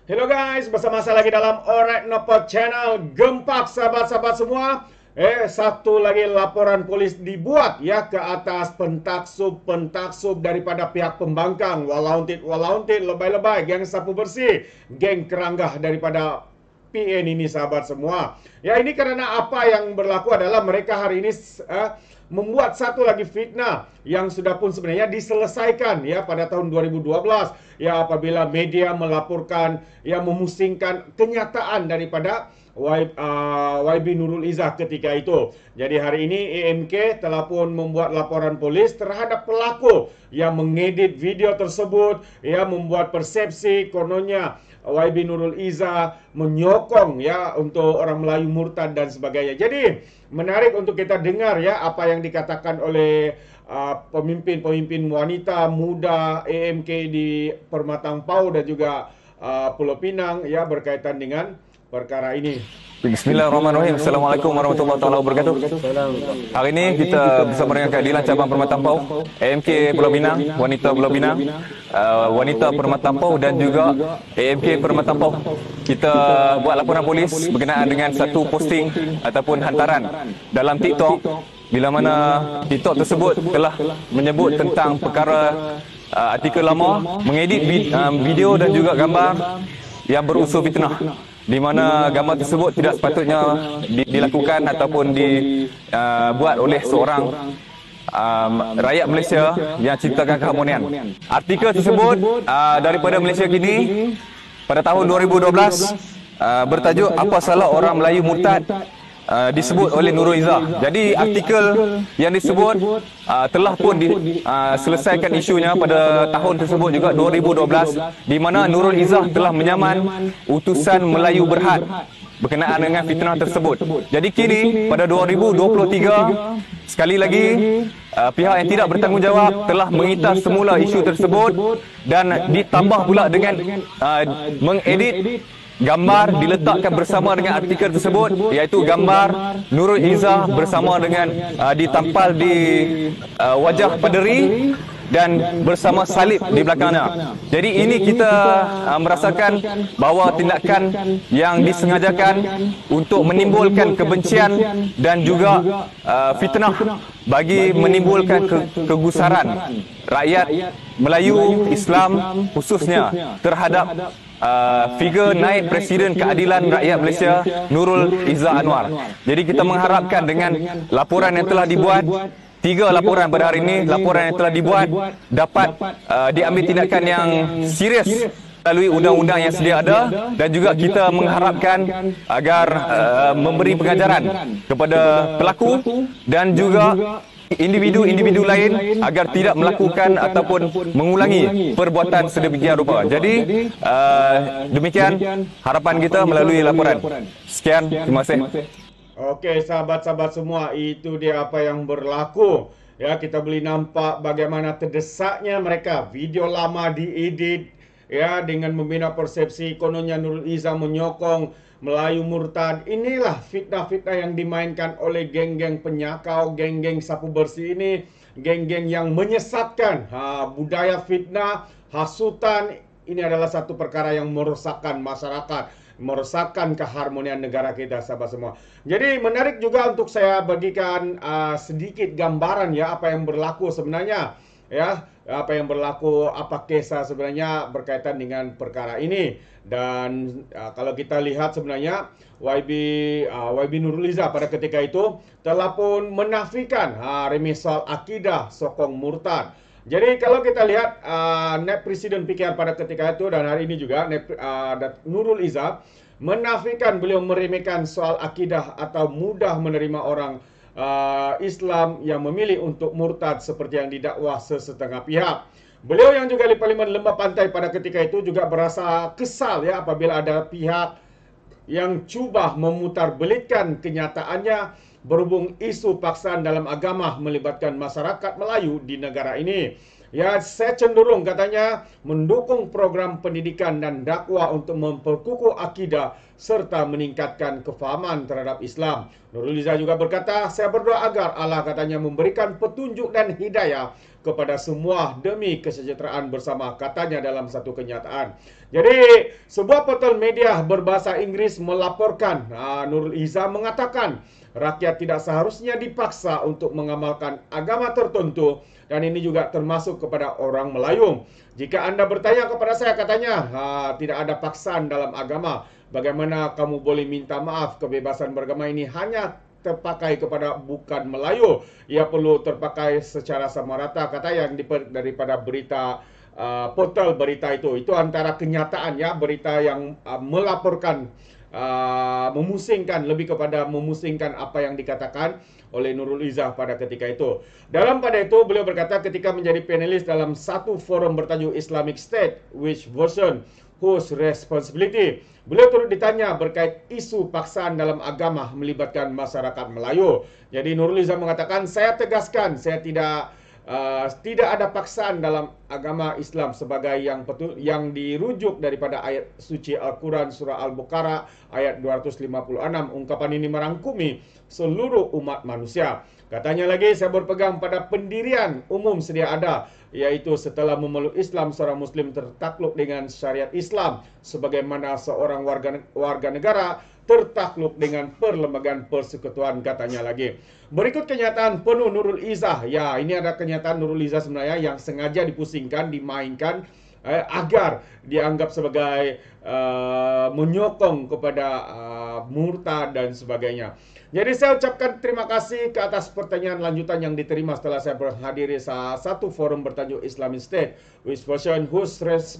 Hello guys, bersama saya lagi dalam Alright Nopot Channel. Gempak sahabat-sahabat semua. Satu lagi laporan polis dibuat ya ke atas pentaksub daripada pihak pembangkang. Walauntit, lebay-lebay, geng sapu bersih, geng keranggah daripada PN ini sahabat semua. Ya, ini karena apa yang berlaku adalah mereka hari ini membuat satu lagi fitnah yang sudah pun sebenarnya diselesaikan ya pada tahun 2012 ya, apabila media melaporkan ya memusingkan kenyataan daripada YB Nurul Izzah ketika itu. Jadi hari ini EMK telah pun membuat laporan polis terhadap pelaku yang mengedit video tersebut ya, membuat persepsi kononnya YB Nurul Izzah menyokong ya untuk orang Melayu murtad dan sebagainya. Jadi menarik untuk kita dengar ya apa yang dikatakan oleh pemimpin-pemimpin wanita muda EMK di Permatang Pau dan juga Pulau Pinang ya berkaitan dengan perkara ini. Bismillahirrahmanirrahim. Assalamualaikum warahmatullahi wabarakatuh. Hari ini kita bersama dengan Keadilan Cabang Permatang Pau, AMK Pulau Pinang, Wanita Pulau Pinang, Wanita Permatang Pau dan juga AMK Permatang Pau. Kita buat laporan polis berkenaan dengan satu posting ataupun hantaran dalam TikTok, bila mana TikTok tersebut telah menyebut tentang perkara artikel lama, mengedit video dan juga gambar yang berunsur fitnah, di mana gambar tersebut tidak sepatutnya dilakukan ataupun dibuat oleh seorang rakyat Malaysia yang ciptakan keharmonian. Artikel tersebut daripada Malaysia Kini pada tahun 2012 bertajuk "Apa Salah Orang Melayu Murtad?" disebut oleh Nurul Izzah. Jadi artikel yang disebut telah pun selesaikan isunya pada tahun tersebut juga 2012, di mana Nurul Izzah telah menyaman utusan Melayu Berhad berkenaan dengan fitnah tersebut. Jadi kini pada 2023 sekali lagi pihak yang tidak bertanggungjawab telah mengitas semula isu tersebut dan ditambah pula dengan mengedit gambar diletakkan bersama dengan artikel tersebut, iaitu gambar Nurul Izzah bersama dengan ditampal di wajah paderi dan bersama salib di belakangnya. Jadi ini kita merasakan bahawa tindakan yang disengajakan untuk menimbulkan kebencian dan juga fitnah bagi menimbulkan kegusaran rakyat Melayu Islam khususnya terhadap figure naib Presiden Keadilan Rakyat Malaysia Nurul Izzah Anwar. Jadi kita mengharapkan dengan laporan yang telah dibuat, 3 laporan pada hari ini, laporan yang telah dibuat dapat diambil tindakan yang serius melalui undang-undang yang sedia ada, dan juga kita mengharapkan agar memberi pengajaran kepada pelaku dan juga individu-individu lain agar tidak melakukan ataupun mengulangi perbuatan sedemikian rupa. Jadi demikian harapan kita melalui laporan. Sekian, terima kasih. Okey sahabat-sahabat semua, itu dia apa yang berlaku. Ya, kita boleh nampak bagaimana terdesaknya mereka. Video lama diedit ya dengan membina persepsi kononnya Nurul Izzah menyokong Melayu murtad. Inilah fitnah-fitnah yang dimainkan oleh geng-geng penyakau, geng-geng sapu bersih ini, geng-geng yang menyesatkan budaya fitnah, hasutan. Ini adalah satu perkara yang merosakkan masyarakat, merosakkan keharmonian negara kita sahabat semua. Jadi menarik juga untuk saya bagikan sedikit gambaran ya apa yang berlaku sebenarnya ya, apa yang berlaku, apa kisah sebenarnya berkaitan dengan perkara ini. Dan kalau kita lihat sebenarnya YB Nurul Izzah pada ketika itu telah pun menafikan remisal akidah sokong murtad. Jadi kalau kita lihat naib Presiden PKR pada ketika itu dan hari ini juga Nurul Izzah menafikan beliau meremehkan soal akidah atau mudah menerima orang Islam yang memilih untuk murtad seperti yang didakwah sesetengah pihak. Beliau yang juga di Parlimen Lembah Pantai pada ketika itu juga berasa kesal ya apabila ada pihak yang cuba memutarbelitkan kenyataannya berhubung isu paksaan dalam agama melibatkan masyarakat Melayu di negara ini. Ya, saya cenderung katanya mendukung program pendidikan dan dakwah untuk memperkukuh akidah serta meningkatkan kefahaman terhadap Islam. Nurul Izzah juga berkata, saya berdoa agar Allah katanya memberikan petunjuk dan hidayah kepada semua demi kesejahteraan bersama, katanya dalam satu kenyataan. Jadi, sebuah portal media berbahasa Inggris melaporkan, Nurul Izzah mengatakan, rakyat tidak seharusnya dipaksa untuk mengamalkan agama tertentu, dan ini juga termasuk kepada orang Melayu. Jika Anda bertanya kepada saya, katanya, tidak ada paksaan dalam agama. Bagaimana kamu boleh minta maaf? Kebebasan beragama ini hanya terpakai kepada bukan Melayu. Ia perlu terpakai secara sama rata, kata yang daripada berita portal berita itu. Itu antara kenyataan ya, berita yang melaporkan memusingkan, lebih kepada memusingkan apa yang dikatakan oleh Nurul Izzah pada ketika itu. Pada itu beliau berkata ketika menjadi panelis dalam satu forum bertajuk Islamic State, which version, whose responsibility? Beliau turut ditanya berkait isu paksaan dalam agama melibatkan masyarakat Melayu. Jadi Nurul Izzah mengatakan, saya tegaskan, saya tidak ada paksaan dalam agama Islam sebagai yang dirujuk daripada ayat suci Al-Quran surah Al-Baqarah ayat 256. Ungkapan ini merangkumi seluruh umat manusia. Katanya lagi, saya berpegang pada pendirian umum sedia ada, yaitu setelah memeluk Islam, seorang Muslim tertakluk dengan syariat Islam, sebagaimana seorang warga negara tertakluk dengan perlembagaan persekutuan, katanya lagi. Berikut kenyataan penuh Nurul Izzah. Ya, ini ada kenyataan Nurul Izzah sebenarnya yang sengaja dipusingkan, dimainkan agar dianggap sebagai menyokong kepada murtad dan sebagainya. Jadi saya ucapkan terima kasih ke atas pertanyaan lanjutan yang diterima setelah saya berhadiri satu forum bertajuk Islamic State, which version whose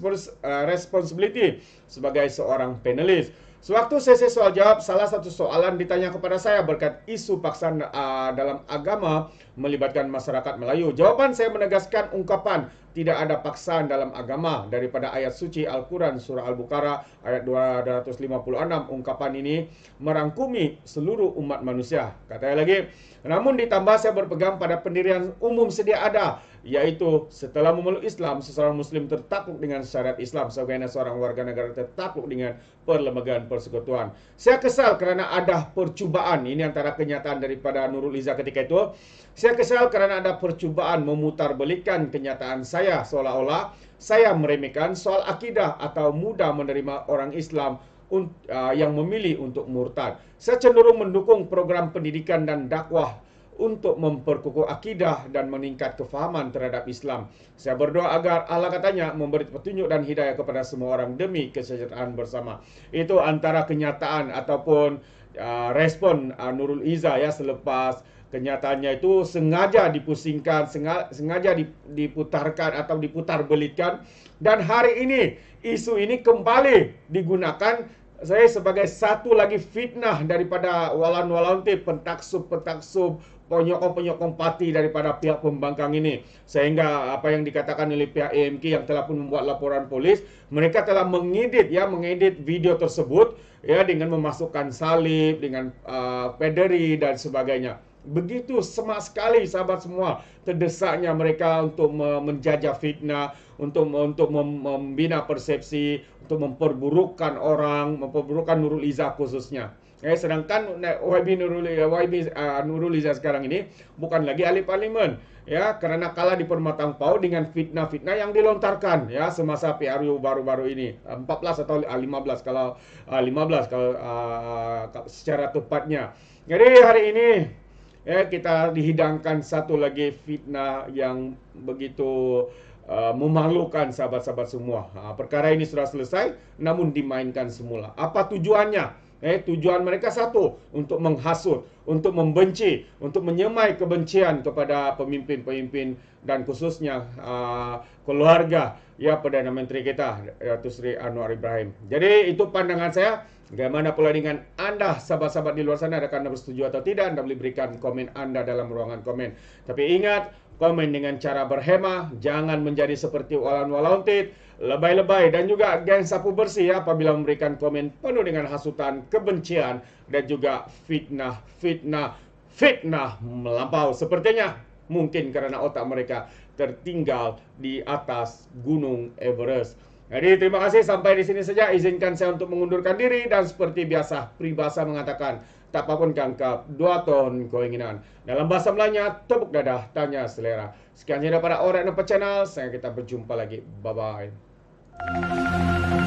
responsibility sebagai seorang panelis. Sewaktu sesi soal jawab, salah satu soalan ditanya kepada saya berkait isu paksaan dalam agama melibatkan masyarakat Melayu. Jawaban saya menegaskan ungkapan tidak ada paksaan dalam agama daripada ayat suci Al-Quran surah Al-Baqarah ayat 256. Ungkapan ini merangkumi seluruh umat manusia. Katanya lagi, namun ditambah saya berpegang pada pendirian umum sedia ada, yaitu setelah memeluk Islam, seseorang Muslim tertakluk dengan syariat Islam, sebagaimana seorang warga negara tertakluk dengan perlembagaan persekutuan. Saya kesal kerana ada percubaan, ini antara kenyataan daripada Nurul Izzah ketika itu. Saya kesal kerana ada percubaan memutarbalikkan kenyataan saya, seolah-olah saya meremehkan soal akidah atau mudah menerima orang Islam yang memilih untuk murtad. Saya cenderung mendukung program pendidikan dan dakwah untuk memperkukuh akidah dan meningkat kefahaman terhadap Islam. Saya berdoa agar Allah katanya memberi petunjuk dan hidayah kepada semua orang demi kesejahteraan bersama. Itu antara kenyataan ataupun respon Nurul Izzah ya selepas kenyataannya itu sengaja dipusingkan, sengaja diputarkan atau diputarbelitkan, dan hari ini isu ini kembali digunakan saya sebagai satu lagi fitnah daripada walan-walantik, pentaksub, penyokong-penyokong parti daripada pihak pembangkang ini. Sehingga apa yang dikatakan oleh pihak AMK yang telah pun membuat laporan polis, mereka telah mengedit video tersebut ya dengan memasukkan salib, dengan pederi dan sebagainya. Begitu semak sekali sahabat semua, terdesaknya mereka untuk menjajah fitnah, untuk membina persepsi, untuk memperburukkan orang, memperburukkan Nurul Izzah khususnya. Sedangkan Nurul Izzah sekarang ini bukan lagi ahli parlimen, ya, kerana kalah di Permatangpau dengan fitnah-fitnah yang dilontarkan ya semasa PRU baru-baru ini, 14 atau 15 kalau 15 kalau secara tepatnya. Jadi hari ini ya, kita dihidangkan satu lagi fitnah yang begitu memalukan sahabat-sahabat semua. Perkara ini sudah selesai, namun dimainkan semula. Apa tujuannya? Tujuan mereka satu, untuk menghasut, untuk membenci, untuk menyemai kebencian kepada pemimpin-pemimpin dan khususnya keluarga ya Perdana Menteri kita, Datuk Seri Anwar Ibrahim. Jadi itu pandangan saya. Bagaimana pula dengan Anda, sahabat-sahabat di luar sana? Adakah Anda bersetuju atau tidak? Anda boleh berikan komen Anda dalam ruangan komen. Tapi ingat, komen dengan cara berhemah, jangan menjadi seperti walan-walantit, lebay-lebay, dan juga geng sapu bersih ya, apabila memberikan komen penuh dengan hasutan, kebencian, dan juga fitnah melampau. Sepertinya mungkin karena otak mereka tertinggal di atas Gunung Everest. Jadi terima kasih, sampai di sini saja. Izinkan saya untuk mengundurkan diri, dan seperti biasa peribahasa mengatakan, tak apapun kangkap, 2 ton keinginan. Dalam bahasa Melayunya, tepuk dadah, tanya selera. Sekian saja daripada Orang Nampak Channel. Saya kita berjumpa lagi. Bye-bye.